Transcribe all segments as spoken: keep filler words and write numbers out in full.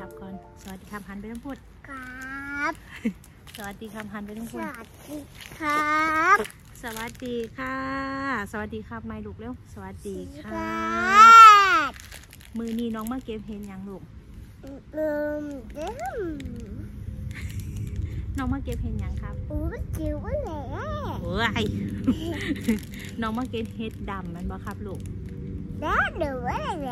ครับก่อนสวัสดีครับหันไปต้องพูดครับสวัสดีครับหันไปต้องพูดสวัสดีครับสวัสดีค่ะสวัสดีครับไม่ลูกเร็วสวัสดีค่ะมือนี้น้องมาเก็บเห็นยังลูกอืมเดิมน้องมาเก็บเห็นยังครับอู้จิ๋วเลยโอ้ยน้องมาเก็บเห็ดดำมันบ่ครับลูกได้ดูอะไร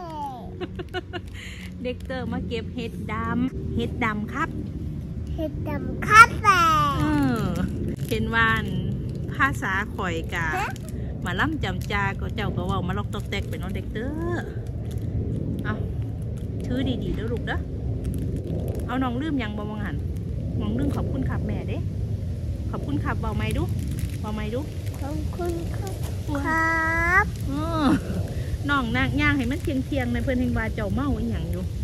เด็กเตอร์มาเก็บเห็ดดำเห็ดดำครับเห็ดดำครับแต่เห็นว่านภาษาข่อยกะมาล่ำจำจาก็เจ้าก็ว่ามาลอกตอกแตกเป็นน้องเด็กเตอร์เอาถือดีๆเด้อลูกเด้อเอาน้องลืมยังบ่มองหันน้องลืมขอบคุณขับแม่เด้ขอบคุณขับเบาไม่ดูเบาไม่ดูขอบคุณครับน้องนางย่างให้มันเทียงเทียงในเพื่อนเฮงวาเจ้าเมาอีหยังอยู่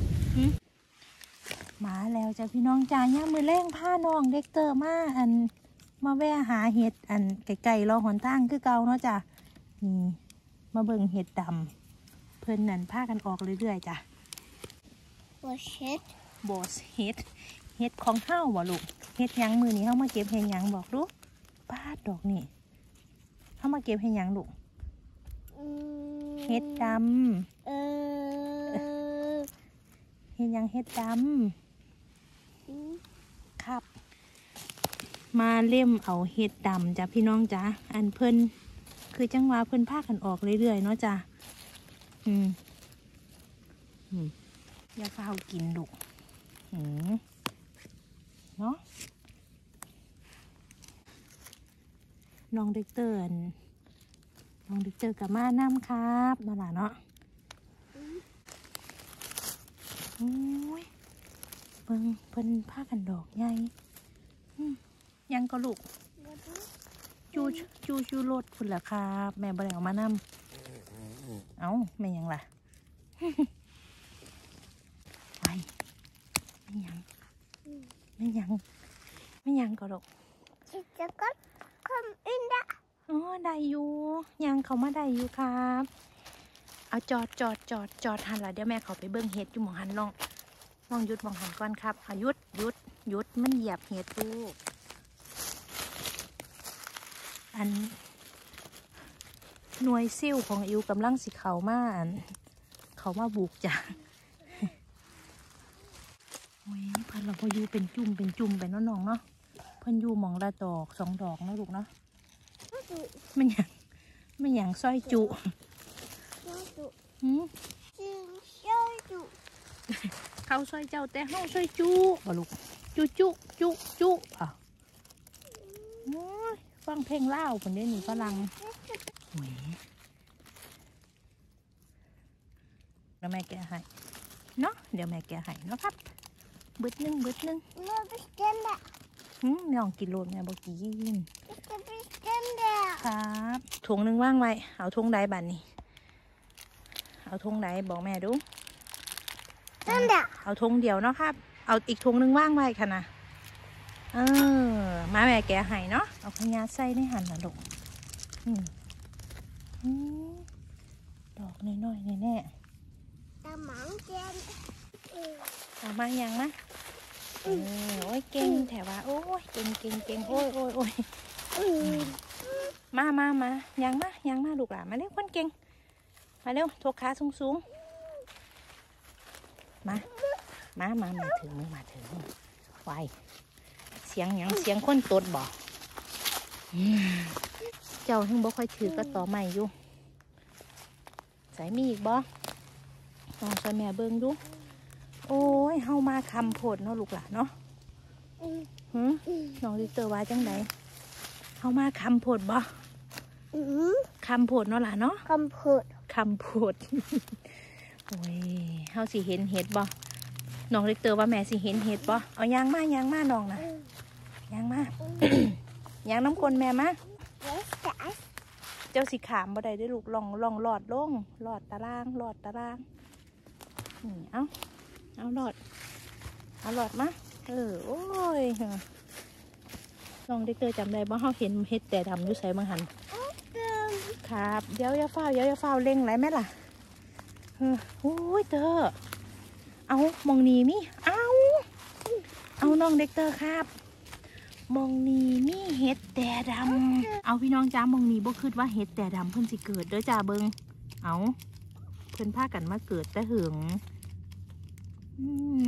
มาแล้วจ้ะพี่น้องจ้าย่ามือเล่งผ้าน้องเด็กเตอร์มาอันมาแวะหาเห็ดอันไก่ๆรอหอนตั้งคือเก่าเนาะจ้ะนี่มาเบิ่งเห็ดดำเพื่อนนั่นผ้ากันออกเรื่อยๆจ้ะบอสเห็ดบอสเห็ดเห็ดของเฮ้าบ่ลูกเห็ดยังมือนี้เฮ้ามาเก็บเห็ดยังบอกลูกป้าดอกนี่เฮ้ามาเก็บเห็ดยังลูกเห็ดดำเออเห็ดยังเห็ดดำครับมาเล่มเอาเห็ดดำจ้ะพี่น้องจ้ะอันเพิ่นคือจังหวะเพิ่นพากันออกเรื่อยๆเนาะจ้ะอืมอืมอย่าเฝ้ากินลูกอืมเนาะน้องเด็กเตอร์น้องเด็กเตอร์กับมาน้ำครับนั่นแหละเนาะโอ้ยเบิ่งเพิ่นพากันดอกใหญ่ยังก็ลูกจูจูจูรถคุณเหรอครับแม่บ่ได้เอามานำเอ้าแม่ยังล่ะไปไม่ยังไม่ยังไม่ยังก็ลูกจะก็คอมอินได้อ๋อได้อยู่ยังเขามาได้อยู่ครับเอาจอดจอดจอดจอดหันละเดี๋ยวแม่เขาไปเบิ้งเห็ดอยู่หมองหันลองลองหยุดมองหันก่อนครับอายุดหยุดหยุดมันเหยียบเห็ดลูกอันหน่วยซิ่วของอิวกำลังสิเขามาอันเขามาบุกจ้ะโอ้ยพันเราพออยู่เป็นจุ่มเป็นจุ่มไปน้องๆเนาะเพิ่นอยู่หมองละดอกสองดอกนะลูกเนาะไม่หยังไม่หยังซอยจุหืมเขาซอยเจ้าแต่เฮาซอยจุบ่ลูกจุจุจุจุอ่ะฟังเพลงเล่าคนนี้หนูฝรั่งโอ้ยเดี๋ยวแม่แกะให้เนาะเดี๋ยวแม่แกะให้เนาะครับบึดนึงบึดนึงหืมลองกินโลดแม่บอกกินครับถุงนึงว่างไว้เอาถุงใดบัดนี้เอาถุงใดบอกแม่ดูเอาถุงเดียวเนาะครับเอาอีกถุงนึงว่างไว้ค่ะนะเออมาแม่แกะให้เนาะเอาขยะใส่ในหั่นนะลูกดอกน้อยๆแน่ๆตาหมังเจนเอามายังนะโอ้ยเก่งแถวว่าโอ้ยเก่งเก่งเก่งโอ้ยโอ้ยโอ้ยมามามายังมายังมาลูกหลานมาเร็วคนเก่งมาเร็วทกขาสูงสูงมามามามาถึงมาถึงไวเสียงยังเสียงคนตดบอกเจ้าทั้งบ่ค่อยถือก็ต่อใหม่อยู่ใส่มีอีกบ่ลองใส่แม่เบิ้งดูโอ้ยเฮามาคำโพดเนาะลูกหลานเนาะหืมน้องดิเตอร์ว่าจังไดเฮามาคำโพดบ่คำโพดเนาะล่ะเนาะคำโพดคำโพดโอ้ยเฮาสิเห็นเห็ดบ่น้องดิเตอร์ว่าแม่สิเห็นเห็ดบ่เอายางมายางมาน้องนะยางมายางน้ำกลแม่มาเจ้าสิขามบ่ได้ได้ลูกลองลองหลอดลงหลอดตารางหลอดตารางนี่เอาเอาหลอดเอาหลอดมาเออโอ้ยน้องเด็กเตอร์จำได้บ่เขาเห็นเห็ดแต่ดำอยู่ใส่บางหันครับเดี๋ยวอย่าเฝ้าเดี๋ยวอย่าเฝ้าเล่งไรไหมล่ะโอ้ยเตอเอามองนีมีเอาเอาน้องเด็กเตอร์ครับมองนีมีเห็ดแต่ดำเอาพี่น้องจ้ามองนีบ่คิดว่าเห็ดแต่ดำเพิ่นสิเกิดเด้อจ้าเบิงเอาเพิ่นพากันมาเกิดแต่เหิงอืม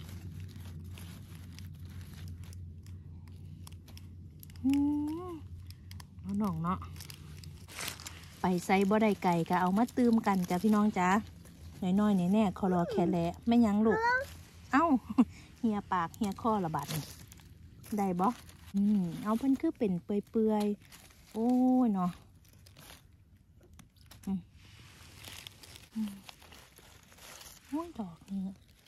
อืมเอาหน่องเนาะไปใส่บ่ได้ไก่ก็เอามาตื้มกันจ้าพี่น้องจ้าน้อยๆแน่ๆคอรอแค่แหละไม่ยั้งลูกเอ้าเฮียปากเฮียข้อระบาดนี่ได้บ่อืมเอาเพิ่นคือเป็นเปื่อยๆโอ้ยเนาะอืมอืมโอ้ยดอกนี่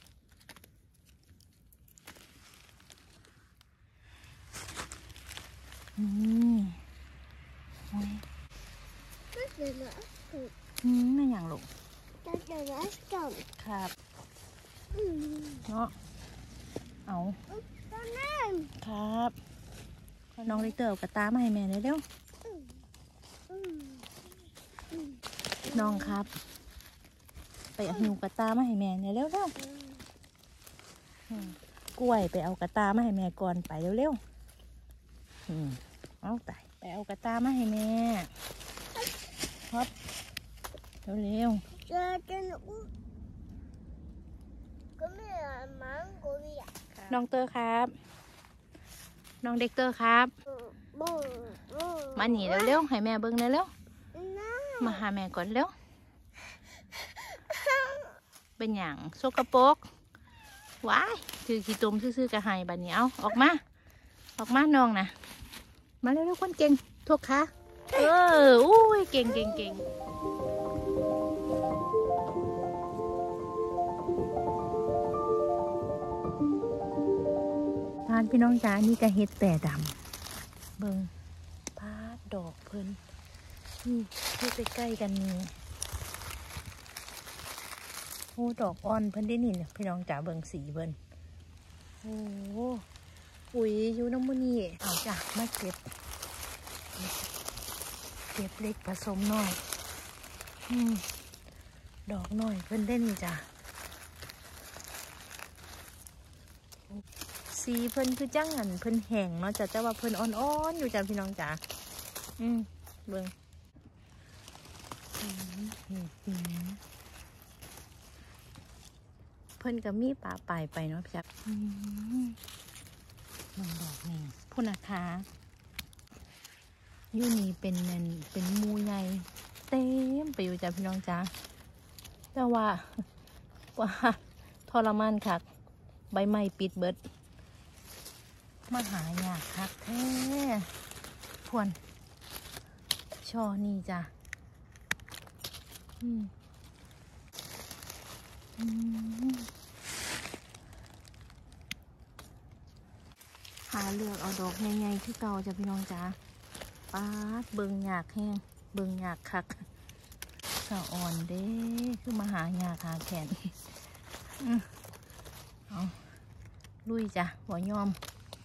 อืมโอ้ยก็เดี๋ยวนะอืมไม่ยังลูกก็เดี๋ยวนะจบครับอืมเนาะเอาตอนนั้นครับน้องลิเตอร์เอากระตามาให้แม่หน่อยเร็วอืมอืมอืมน้องครับ ไปเอาหิวกระตามาให้แม่หน่อยเร็วเร็วอืมกล้วยไปเอากระตามาให้แม่ก่อนไปเร็วเร็วอืมเอาตายไปเอากระตามาให้แม่ครับเร็วเร็วเจอจนอู้ก็ไม่อ่านมังกุยอ่ะน้องเตอร์ครับ น้องเด็กเตอร์ครับบุ้งบุ้งมาหนีเร็วๆให้แม่เบิ้งเร็วน้าๆมาหาแม่ก่อนเร็วเป็นอย่างโซกโปรกว้ายถือขี้ตุ่มซื่อๆกระหายบัดนี้เอาออกมาออกมาน้องนะมาเร็วๆคนเก่งทุกค่ะเอออุ้ยเก่งเก่งเก่งทานพี่น้องจ๋านี่ก็เฮ็ดแต่ดำเบิ่งพาดดอกเพิ่นนี่ที่ใกล้ๆกันนี่โอ้ดอกอ่อนเพิ่นได้นี่เนี่ยพี่น้องจ๋าเบิ่งสีเบิ่นโอ้ปุ๋ยอยู่น้ำมันนี่เอาจ้ะมาเก็บเก็บเล็กผสมน้อยอืมดอกน้อยเพิ่นได้นี่จ้ะสีเพิ่นคือจังหันเพิ่นแห้งเนาะจ้ะแต่ว่าเพิ่นอ่อนๆอยู่จ้ะพี่น้องจ๋าอืมเบิ่งอืมอืมอืมเพิ่นก็มีป่าปลายไปเนาะพี่จ๊ะอืมมันดอกนี่พุ่นนะคะอยู่นี่เป็นนั่นเป็นหมูใหญ่เต็มไปอยู่จ้ะพี่น้องจ๋าแต่ว่าว่าทรมานคักใบไม้ปิดเบิดมาหายากคักแท้พวนช่อนี่จ้ะอืมอืมหาเลือกเอาดอกใหญ่ๆที่เก่าจ้ะพี่น้องจ้าป๊าดเบิงหยากแห้งเบิงหยากคักสะอ่อนเด้คือมาหาหยากหาแขนอืมเอาลุยจ้ะบ่ยอม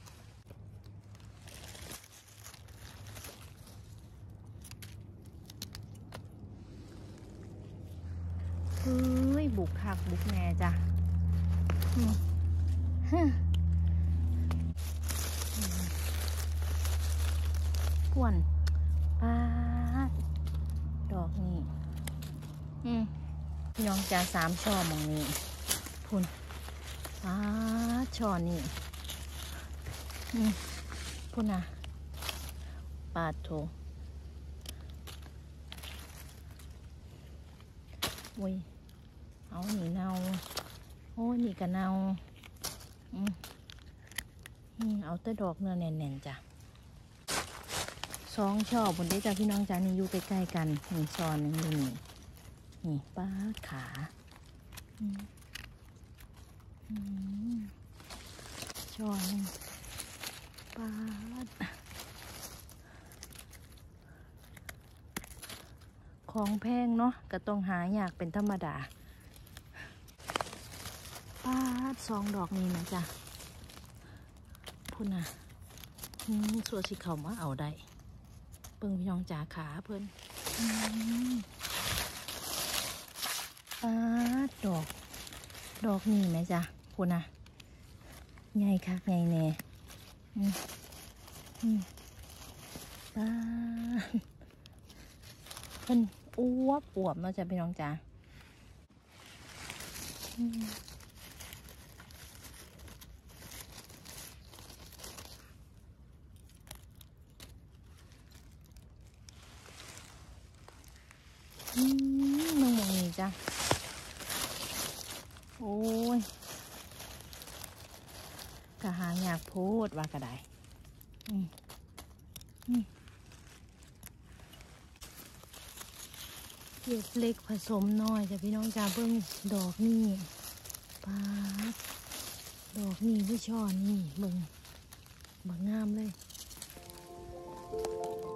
เฮ้ยบุกคักบุกแน่จ้ะอืมฮึพ่วนป๊าดดอกนี่อืมพี่น้องจ้าสามช่อมองนี้พุ่นป๊าดช่อนี่อืมพุ่นนะปาดโถโอ้ยเอาหนีเนาโอ้ยนี่กะเนาอืมอืมเอาแต่ดอกเนื้อแน่นๆจ้ะสองช่อบนได้จ้ะพี่น้องจ้านี่อยู่ใกล้ๆกันนี่ซอนนึงอยู่นี่นี่ป้าขาอืมอืมช่อนึงป้าของแพงเนาะก็ต้องหาอยากเป็นธรรมดาป้าสองดอกนี้นะจ้ะพุ่นน่ะอืมส่วนสีเขามาเอาได้เบิ่งพี่น้องจ๋าขาเพิ่นป้าดอกดอกนี่ไหมจ๊ะพูนะใหญ่คักใหญ่แน่อืมอืมป้าเพิ่นอ้วบอวบเนาะจ๊ะพี่น้องจ๊ะอืมอืมมึงมองนี่จ้ะโอ้ยกะหาอยากโพดว่ากระไดอืมอืมเก็บเล็กผสมน้อยจ้ะพี่น้องจ้าเบิ่งดอกนี่ปาดดอกนี่ที่ช่อนี่เบิ่งบักงามเลย